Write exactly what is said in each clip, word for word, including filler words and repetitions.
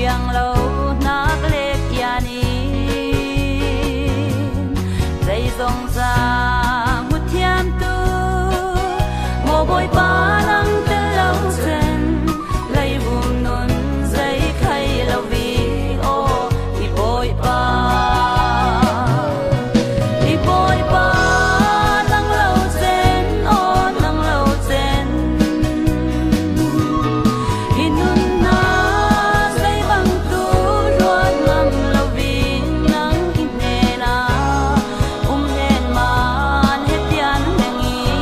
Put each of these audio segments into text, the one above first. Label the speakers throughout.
Speaker 1: piang lo nak lek yanin dây dòng ra một thiam tu mồ bôi ba lăng tên lâu chân lấy vùng nôn dây khay lâu vì ô thì bôi ba thì bôi ba lăng lâu chân ô lăng lâu chân in nun na dây băng tu ruột ngầm lâu vì nắng in nè na um nè man hết tiền đừng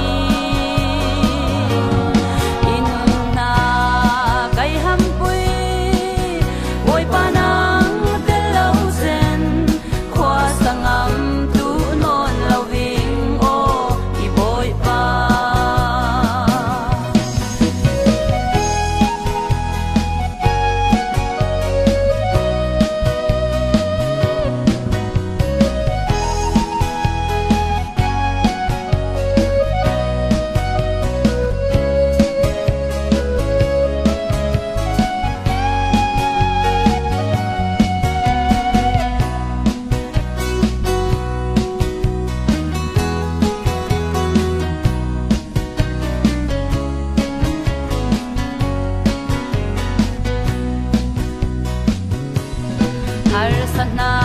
Speaker 1: in nun na cây hâm bụi bôi ba nắng tên lâu chân khoa sang ngắm tu non lâu vì ô thì bôi ba har sana